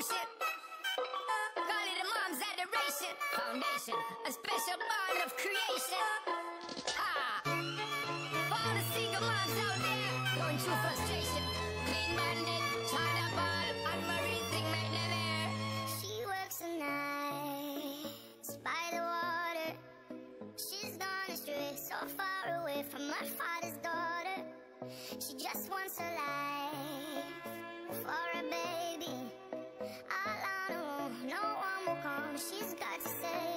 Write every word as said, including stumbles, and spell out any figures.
devotion. Call it a mom's adoration. Foundation, a special bond of creation. Ah, for all the single moms out there going through frustration. Clean bandit, China ball, and Marie thing make them air. She works the nights by the water. She's gone astray, so far away from her father's daughter. She just wants a life for a baby. All on her own, no one will come. She's got to say